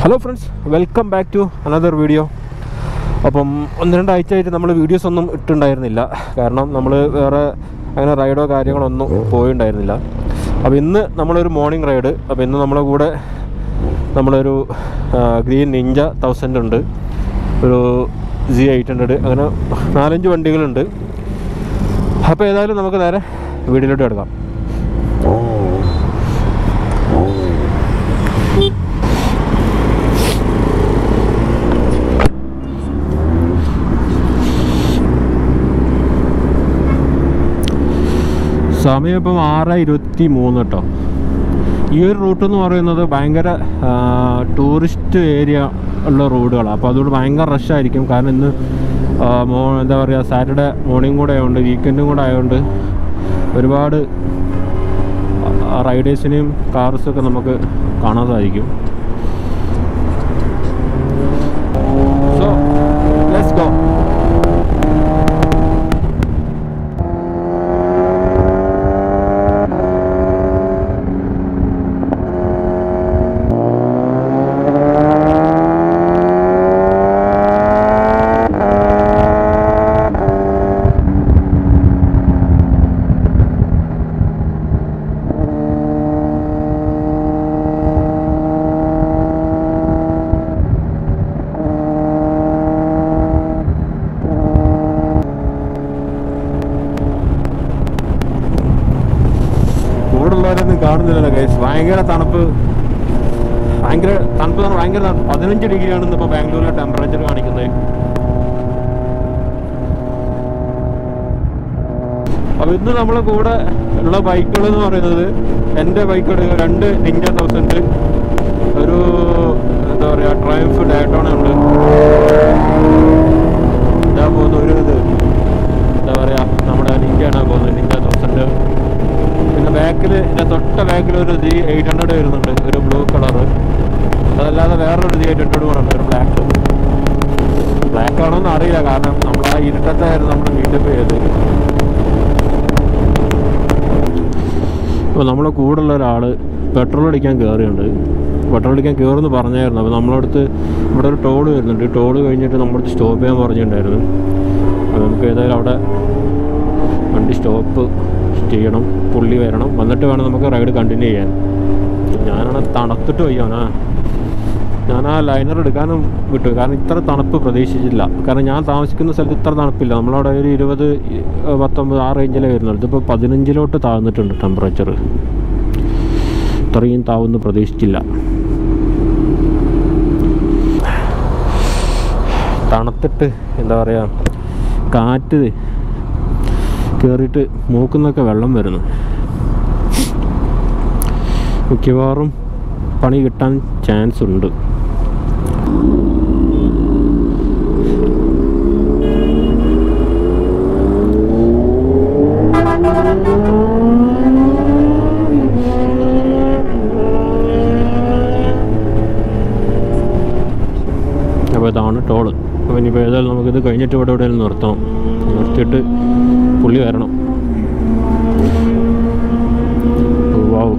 Hello friends, welcome back to another video. അപ്പം ഒന്ന് രണ്ടാഴ്ചയായിട്ട് നമ്മൾ വീഡിയോസ് ഒന്നും ഇട്ടുണ്ടായിരുന്നില്ല. കാരണം നമ്മൾ വേറെ അങ്ങനെ റൈഡോ കാര്യങ്ങളൊന്നും പോയിട്ടുണ്ടായിരുന്നില്ല. അപ്പോൾ ഇന്ന് നമ്മളൊരു മോർണിംഗ് റൈഡ്. അപ്പോൾ ഇന്ന് നമ്മളെ കൂടെ നമ്മളൊരു ഗ്രീൻ നിഞ്ച 1000 ഉണ്ട്, ഒരു Z800, അങ്ങനെ 4-5 വണ്ടികളുണ്ട്. അപ്പോൾ ഏതായാലും നമുക്ക് നേരെ വീഡിയോയിലോട്ട് കിടക്കാം. സമയം ഇപ്പം 6:23 കേട്ടോ. ഈ ഒരു റൂട്ട് എന്ന് പറയുന്നത് ഭയങ്കര ടൂറിസ്റ്റ് ഏരിയ ഉള്ള റോഡുകളാണ്. അപ്പോൾ അതുകൊണ്ട് ഭയങ്കര റഷായിരിക്കും. കാരണം ഇന്ന് എന്താ പറയുക, സാറ്റർഡേ മോർണിംഗ് കൂടെ ആയതുകൊണ്ട്, വീക്കെൻഡും കൂടെ ആയതുകൊണ്ട് ഒരുപാട് റൈഡേഴ്സിനെയും കാർസൊക്കെ നമുക്ക് കാണാൻ സാധിക്കും. So let's go. ൊന്നും കാണുന്നില്ലല്ലോ ഗൈസ്. ഭയങ്കര തണുപ്പ് 15 ഡിഗ്രിയാണ് ഇന്നിപ്പോൾ ബാംഗ്ലൂരിലെ ടെമ്പറേച്ചർ കാണിക്കുന്നത്. അപ്പോൾ ഇന്ന് നമ്മളെ കൂടെ ഉള്ള ബൈക്കുകൾ എന്ന് പറയുന്നത്, എൻ്റെ ബൈക്കുകൾ 2 നിഞ്ച 1000, ഒരു എന്താ പറയുക ട്രയംഫ് ഡയറ്റോണ ഉണ്ട്, ഇതാ പോകുന്ന ഒരു എന്താ പറയുക നമ്മുടെ നിഞ്ചാണ് പോകുന്നത്, നിഞ്ച 1000. പിന്നെ ബാക്കിൽ, എൻ്റെ തൊട്ട ബാക്കിൽ ഒരു Z800 വരുന്നുണ്ട്, ഒരു ബ്ലൂ കളറ്. അതല്ലാതെ വേറൊരു Z800 കൂടെ ഉണ്ട്, ഒരു ബ്ലാക്ക് ആണോന്ന് അറിയില്ല, കാരണം നമ്മൾ ആ ഇരുട്ടത്തായിരുന്നു നമ്മൾ മീറ്റപ്പ് ചെയ്ത്. അപ്പോൾ നമ്മളെ കൂടെയുള്ള ഒരാൾ പെട്രോൾ അടിക്കാൻ കയറിയുണ്ട്. പെട്രോൾ അടിക്കാൻ കയറുമെന്ന് പറഞ്ഞായിരുന്നു. അപ്പോൾ നമ്മളടുത്ത് ഇവിടെ ഒരു ടോൾ വരുന്നുണ്ട്. ടോൾ കഴിഞ്ഞിട്ട് നമ്മളടുത്ത് സ്റ്റോപ്പ് ചെയ്യാൻ പറഞ്ഞിട്ടുണ്ടായിരുന്നു. അപ്പോൾ നമുക്ക് ഏതായാലും അവിടെ വണ്ടി സ്റ്റോപ്പ് ചെയ്യണം, പുള്ളി വരണം, വന്നിട്ട് വേണം നമുക്ക് റൈഡ് കണ്ടിന്യൂ ചെയ്യാൻ. ഞാനാണ് തണുത്തിട്ട് വയ്യാനാ, ഞാൻ ആ ലൈനർ എടുക്കാനും വിട്ടു. കാരണം ഇത്ര തണുപ്പ് പ്രതീക്ഷിച്ചില്ല. കാരണം ഞാൻ താമസിക്കുന്ന സ്ഥലത്ത് ഇത്ര തണുപ്പില്ല. നമ്മളവിടെ ഒരു 20, 19 ആ റേഞ്ചിലേ വരുന്നുള്ളൂ. ഇതിപ്പോൾ 15 താഴ്ന്നിട്ടുണ്ട് ടെമ്പറേച്ചർ. ഇത്രയും താവുമെന്ന് പ്രതീക്ഷിച്ചില്ല. തണുത്തിട്ട് എന്താ പറയുക, കാറ്റ് കയറിയിട്ട് മൂക്കുന്നൊക്കെ വെള്ളം വരുന്നു. മിക്കവാറും പണി കിട്ടാൻ ചാൻസ് ഉണ്ട്. അപ്പോൾ ഇതാണ് ടോള്. അപ്പോൾ ഇനിയിപ്പോൾ ഏതായാലും നമുക്കിത് കഴിഞ്ഞിട്ട് ഇവിടെ എവിടെയെങ്കിലും നിർത്തണം. നിർത്തിയിട്ട് പുള്ളി വരണം. വാവ്,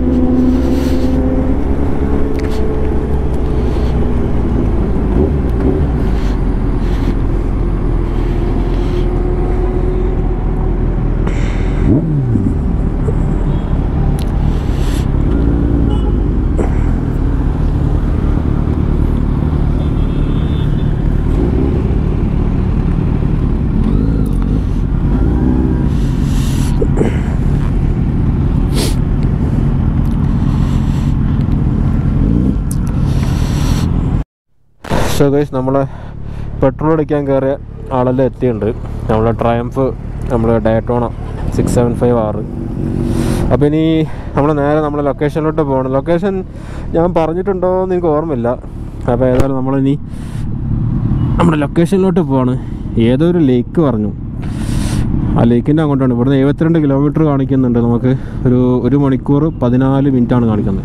സോ ഗൈസ്, നമ്മളെ പെട്രോൾ അടിക്കാൻ കയറിയ ആളെല്ലാം എത്തിയിട്ടുണ്ട്. നമ്മളെ ട്രയംഫ്, നമ്മളെ ഡയറ്റോണ 675R. അപ്പോൾ ഇനി നമ്മൾ നേരെ നമ്മളെ ലൊക്കേഷനിലോട്ട് പോകണം. ലൊക്കേഷൻ ഞാൻ പറഞ്ഞിട്ടുണ്ടോ എന്ന് എനിക്ക് ഓർമ്മയില്ല. അപ്പോൾ ഏതായാലും നമ്മളിനി നമ്മുടെ ലൊക്കേഷനിലോട്ട് പോവാണ്. ഏതൊരു ലേക്ക് പറഞ്ഞു, ആ ലേക്കിൻ്റെ അങ്ങോട്ടാണ്. ഇവിടുന്ന് 72 കിലോമീറ്റർ കാണിക്കുന്നുണ്ട്. നമുക്ക് ഒരു 1 മണിക്കൂർ 14 മിനിറ്റാണ് കാണിക്കുന്നത്.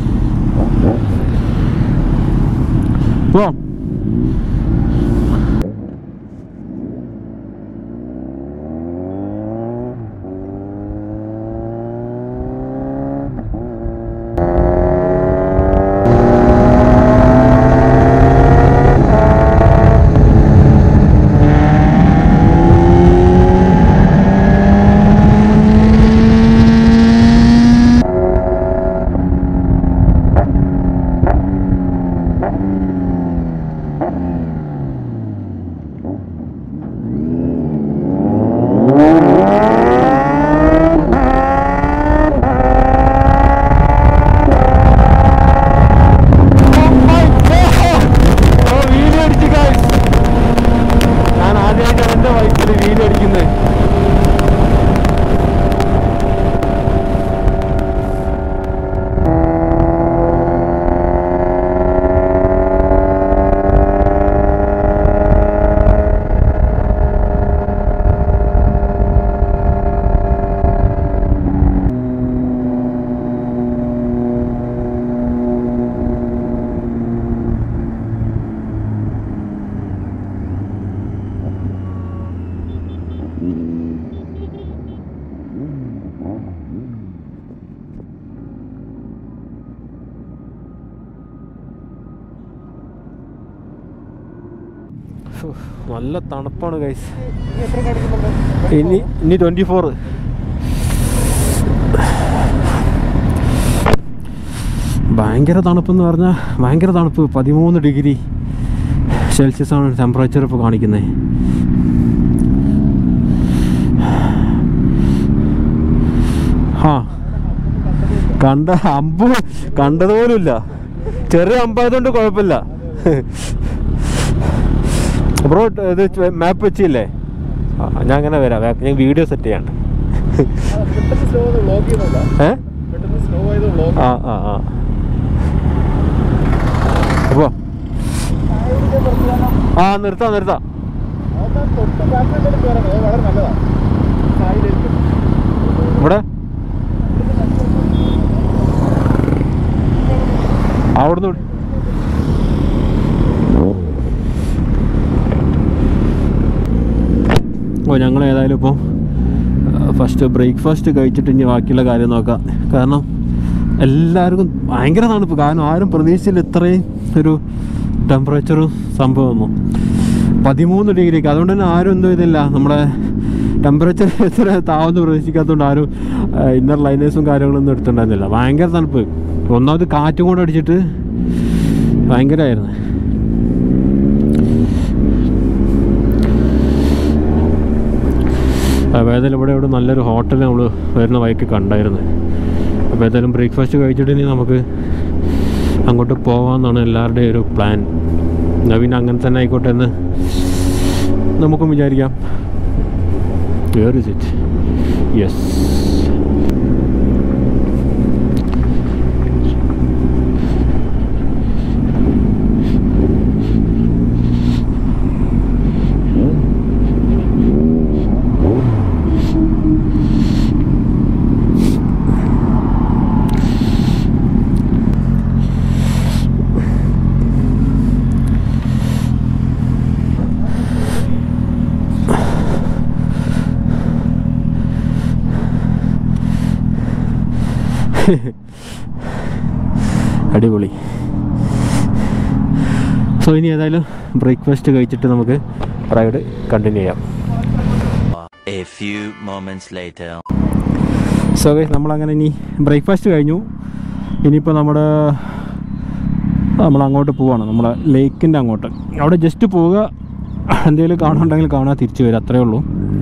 പോവാം. വെയിലടിക്കുന്നത്. നല്ല തണുപ്പാണ് ഗൈസ്. ഇനി 24. ഭയങ്കര തണുപ്പെന്ന് പറഞ്ഞാൽ ഭയങ്കര തണുപ്പ്. 13 ഡിഗ്രി സെൽഷ്യസ് ആണ് ടെമ്പറേച്ചർ ഇപ്പോൾ കാണിക്കുന്നത്. അമ്പ് കണ്ടതുപോലുമില്ല. ചെറിയ അമ്പായതുകൊണ്ട് കുഴപ്പമില്ല. ബ്രോ ഇത് മാപ്പ് വെച്ചില്ലേ? ഞാൻ അങ്ങനെ വരാം. ഞാൻ വീഡിയോ സെറ്റ് ചെയ്യാണ്. അപ്പോ നിർത്താം. ഇവിടെ അവിടുന്ന് ഞങ്ങൾ ഏതായാലും ഇപ്പോൾ ഫസ്റ്റ് ബ്രേക്ക്ഫാസ്റ്റ് കഴിച്ചിട്ട് ഇനി ബാക്കിയുള്ള കാര്യം നോക്കാം. കാരണം എല്ലാവർക്കും ഭയങ്കര തണുപ്പ്. കാരണം ആരും പ്രതീക്ഷിച്ചില്ല ഇത്രയും ഒരു ടെമ്പറേച്ചറും സംഭവമൊന്നും. 13 ഡിഗ്രിക്ക്. അതുകൊണ്ട് തന്നെ ആരും എന്തോ ഇതില്ല, നമ്മുടെ ടെമ്പറേച്ചർ എത്ര താവെന്ന് പ്രതീക്ഷിക്കാത്തതുകൊണ്ട് ആരും ഇന്നർ ലൈനേഴ്സും കാര്യങ്ങളൊന്നും എടുത്തിട്ടുണ്ടായിരുന്നില്ല. ഭയങ്കര തണുപ്പ്. ഒന്നാമത് കാറ്റും കൂടെ അടിച്ചിട്ട് ഭയങ്കരമായിരുന്നു. അപ്പോൾ ഏതായാലും ഇവിടെ നല്ലൊരു ഹോട്ടൽ നമ്മൾ വരുന്ന വഴിക്ക് കണ്ടായിരുന്നു. അപ്പോൾ ഏതായാലും ബ്രേക്ക്ഫാസ്റ്റ് കഴിച്ചിട്ട് ഇനി നമുക്ക് അങ്ങോട്ട് പോകാമെന്നാണ് എല്ലാവരുടെയും ഒരു പ്ലാൻ. പിന്നെ അങ്ങനെ തന്നെ ആയിക്കോട്ടെ എന്ന് നമുക്കും വിചാരിക്കാം. Where is it? യെസ്. അടിപൊളി. സോ ഇനി ഏതായാലും ബ്രേക്ക്ഫാസ്റ്റ് കഴിച്ചിട്ട് നമുക്ക് റൈഡ് കണ്ടിന്യൂ ചെയ്യാം. സോ ഗൈസ് നമ്മളങ്ങനെ ഇനി ബ്രേക്ക്ഫാസ്റ്റ് കഴിഞ്ഞു. ഇനിയിപ്പോൾ നമ്മൾ അങ്ങോട്ട് പോവാണ്, നമ്മുടെ ലേക്കിൻ്റെ അങ്ങോട്ട്. അവിടെ ജസ്റ്റ് പോവുക, എന്തെങ്കിലും കാണുന്നുണ്ടെങ്കിൽ കാണാൻ തിരിച്ചു വരിക, അത്രയേ ഉള്ളൂ.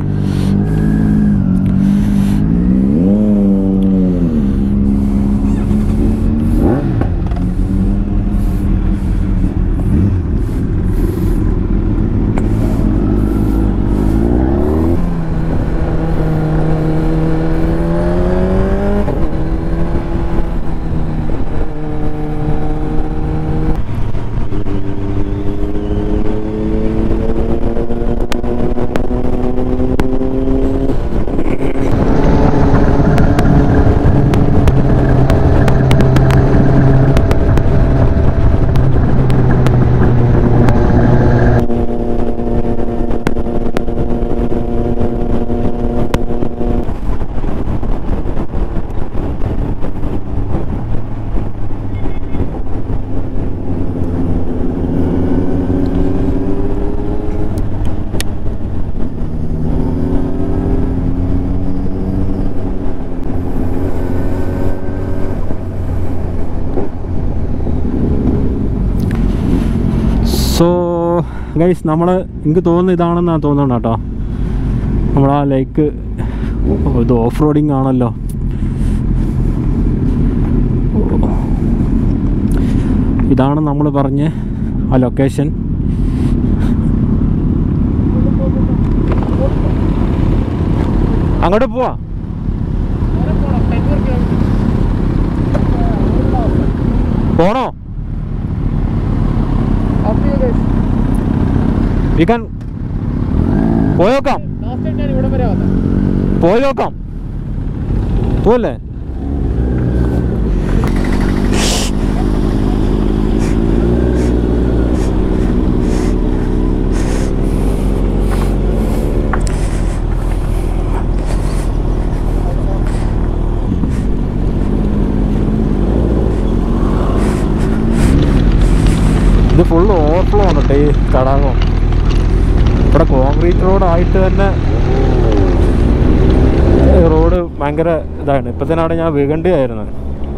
സോ ഗൈസ് എനിക്ക് തോന്നുന്നു ഇതാണെന്നാണ് തോന്നുന്നത് കേട്ടോ. നമ്മളാ ലേക്ക് ഇത് ഓഫ് റോഡിങ് ആണല്ലോ. ഇതാണ് നമ്മൾ പറഞ്ഞ ആ ലൊക്കേഷൻ. അങ്ങോട്ട് പോവാ. പോണോ? പോയി നോക്കാം. പോയി നോക്കാം. പോലെ ഇത് ഫുള്ള് ഓവർഫ്ലോ ആണ് കേട്ടോ ഈ തടാകം. ഇവിടെ കോൺക്രീറ്റ് റോഡായിട്ട് തന്നെ റോഡ് ഭയങ്കര ഇതാണ്. ഇപ്പത്തിനാണ് ഞാൻ വീകണ്ടിയായിരുന്നു.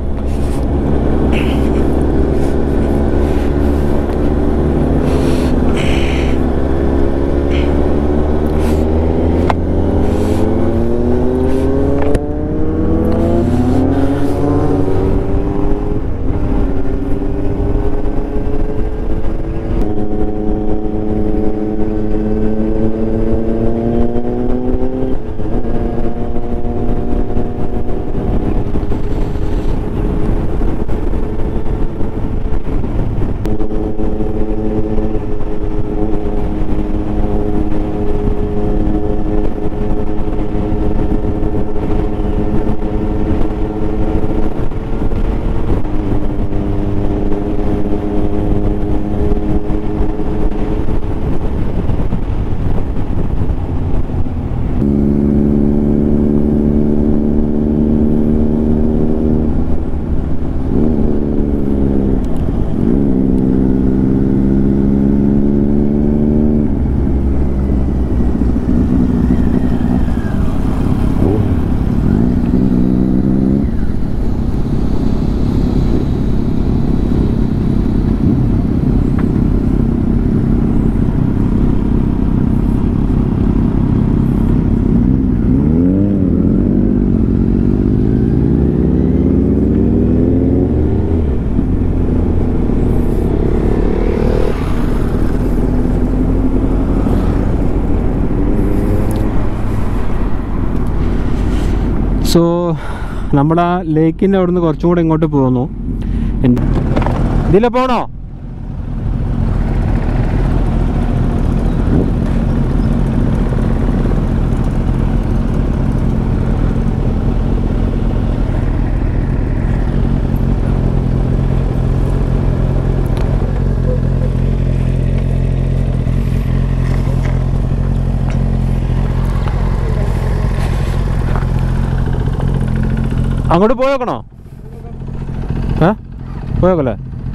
സോ നമ്മുടെ ആ ലേക്കിൻ്റെ അവിടെ നിന്ന് കുറച്ചും കൂടെ ഇങ്ങോട്ട് പോകുന്നു. ഇതിലെ പോകണോ? അങ്ങോട്ട് പോയോക്കണോ? പോയോക്കല്ലേ?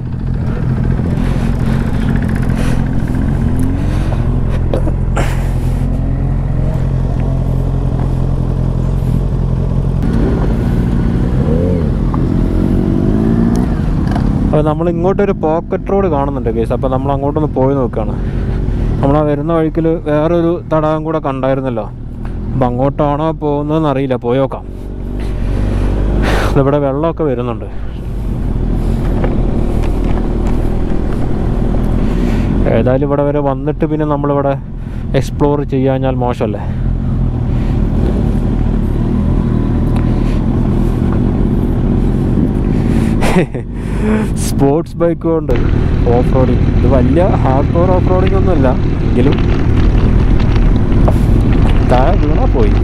അപ്പോൾ നമ്മൾ ഇങ്ങോട്ടൊരു പോക്കറ്റ് റോഡ് കാണുന്നുണ്ട് കേസ്. അപ്പോൾ നമ്മൾ അങ്ങോട്ടൊന്ന് പോയി നോക്കുകയാണ്. നമ്മൾ ആ വരുന്ന വഴിക്കിൽ വേറൊരു തടാകം കൂടെ കണ്ടായിരുന്നല്ലോ. അപ്പം അങ്ങോട്ടാണോ പോകുന്നതെന്ന് അറിയില്ല. പോയി നോക്കാം. ഇവിടെ വെള്ളമൊക്കെ വരുന്നുണ്ട്. ഏതായാലും ഇവിടെ വരെ വന്നിട്ട് പിന്നെ നമ്മളിവിടെ എക്സ്പ്ലോർ ചെയ്യാഞ്ഞാൽ മോശമല്ലേ. സ്പോർട്സ് ബൈക്ക് കൊണ്ട് ഓഫ് റോഡിങ്. ഇത് വലിയ ഹാർഡ് കോർ ഓഫ് റോഡിങ് ഒന്നുമില്ല, എങ്കിലും താഴെ വീണാൽ പോയി.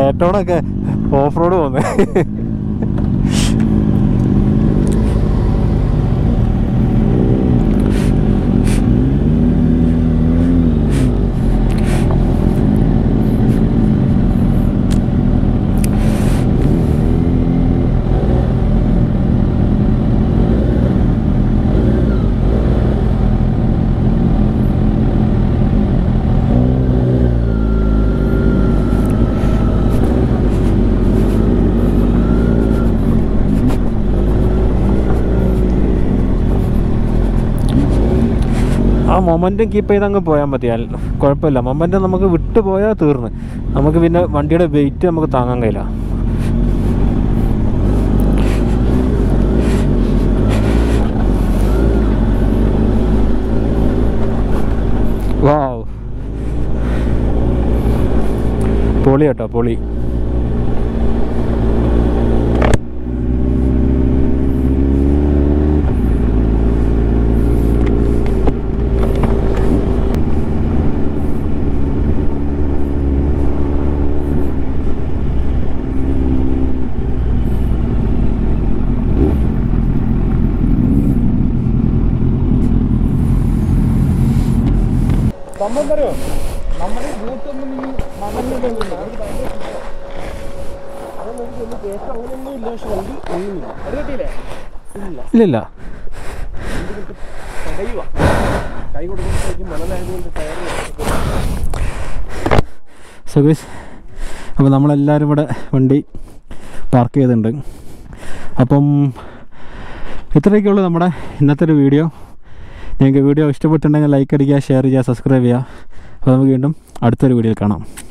ഡേറ്റോണൊക്കെ ഓഫ് റോഡ് പോകുന്നത്. ആ മൊമെൻറ്റും കീപ്പ് ചെയ്ത് അങ്ങ് പോയാൽ മതിയാൽ കുഴപ്പമില്ല. മൊമെൻറ്റം നമുക്ക് വിട്ടു പോയാൽ തീർന്ന്, നമുക്ക് പിന്നെ വണ്ടിയുടെ വെയിറ്റ് നമുക്ക് താങ്ങാൻ കഴിയില്ല. വാവ്, പൊളി കേട്ടോ, പൊളി. നമ്മുടെ ബൂട്ടൊന്നും മണലില്ല, അങ്ങനെയൊന്നും ഇല്ല. പക്ഷെ വണ്ടി ഒന്നുമില്ല, അത് കിട്ടിയില്ലേ? ഇല്ല, കൈ കൊടുക്കുമ്പോഴേക്കും മണലായതുകൊണ്ട് ടയർ. സുഖേഷ്, അപ്പോൾ നമ്മളെല്ലാവരും ഇവിടെ വണ്ടി പാർക്ക് ചെയ്തിട്ടുണ്ട്. അപ്പം ഇത്രയൊക്കെയുള്ളൂ നമ്മുടെ ഇന്നത്തെ ഒരു വീഡിയോ. നിങ്ങൾക്ക് വീഡിയോ ഇഷ്ടപ്പെട്ടിട്ടുണ്ടെങ്കിൽ ലൈക്ക് അടിക്കുക, ഷെയർ ചെയ്യുക, സബ്സ്ക്രൈബ് ചെയ്യുക. അപ്പോൾ നമുക്ക് വീണ്ടും അടുത്തൊരു വീഡിയോയിൽ കാണാം.